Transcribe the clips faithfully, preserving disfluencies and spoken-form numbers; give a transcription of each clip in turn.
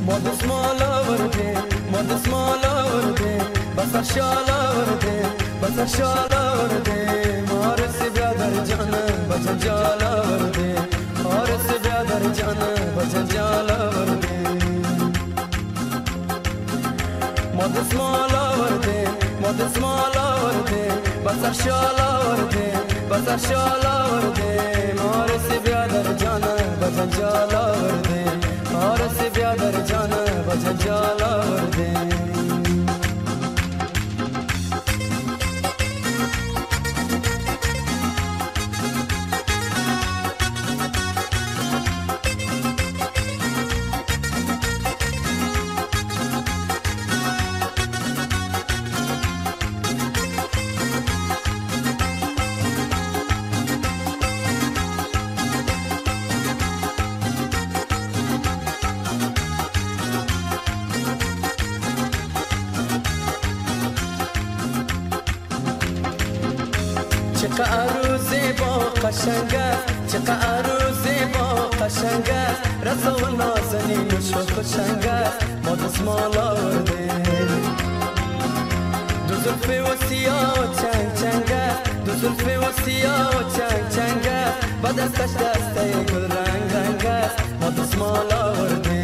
مدسمالا ورده مدسمالا ورده بس شالا ورده بس شالا ورده مارس بیادر جان بجن جالا ورده مارس بیادر جان بجن جالا ورده مدسمالا ورده مدسمالا ورده بس شالا ورده بس شالا ورده مارس بیادر جان بجن جالا ورده مارس بیادر جان بجن جالا ورده چقه عروسی با قشنگ است چقه عروسی با قشنگ است رسا و نازنین و شوق و شنگ است ما دسمالا ورده دو زلفه و سیاه و چنگ چنگ است دو زلفه و سیاه و چنگ چنگ است با دستش دسته گل رنگ رنگ است ما دسمالا ورده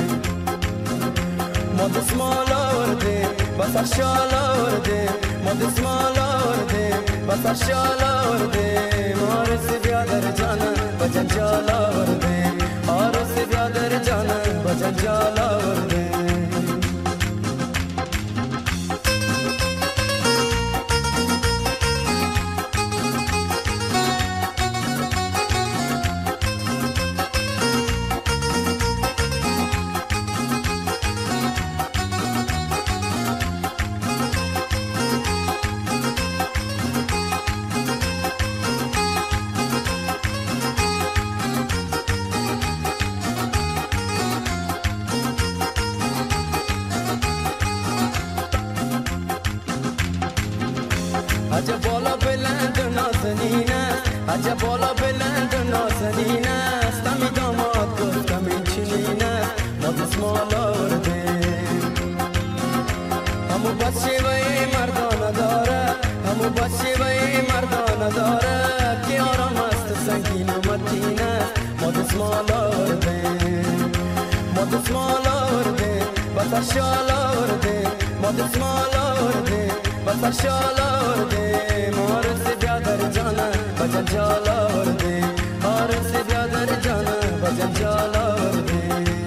ما دسمالا ورده بس شالا ورده ما دسمالا ورده بس شالا ورده مارس بیادر جان بجن جالا ورده مارس بیادر جان بجن جالا ورده عجب بالا بلند و نازنین است عجب بالا بلند و نازنین است همی داماد گفتم این چنین است ما دسمالا ورده همو بس شیوه مردانه داره همو بس شیوه مردانه داره که آرام است سنگین و متین است ما دسمالا ورده ما دسمالا ورده بس شالا ورده ما دسمالا ورده بس شالا ورده مارس بیادر جان بجن جالا ورده مارس بیادر جان بجن جالا ورده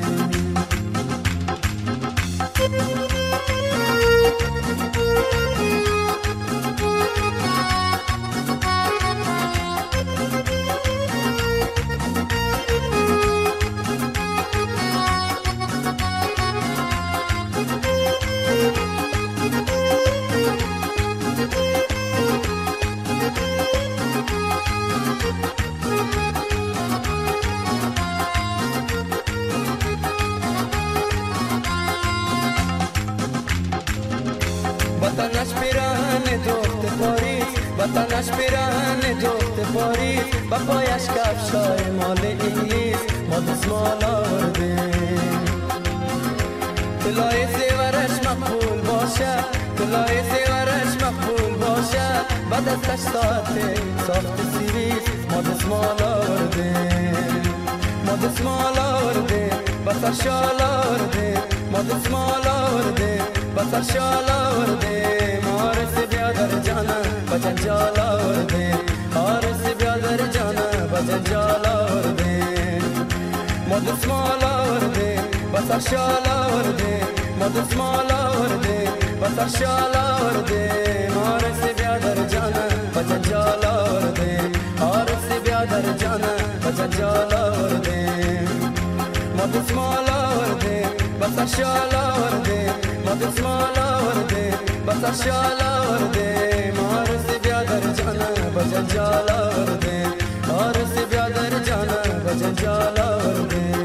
وطنش پیراهن دوخت پاریس وطنش پیراهن دوخت پاریس با پایش کفشای مال انگلیس ما دسمالا ورده طلای زیورش مقبول باشه طلای زیورش مقبول باشه با دستش ساعت ساخت سیریس ما دسمالا ورده ما دسمالا ورده بس شالا ورده ما دسمالا ورده بس شالا ورده مارس بیادر جان بجن جالا ورده مارس بیادر جان بجن جالا ورده ما دسمالا ورده بس شالا ورده ما دسمالا ورده بس شالا ورده مارس بیادر جان بجن جالا ورده مارس بیادر جان بجن جالا ورده ما دسمالا ورده بس شالا ورده ما دسمالا ورده بس شالا ورده مارس بیادر جان بجن جالا ورده مارس بیادر جان بجن جالا ورده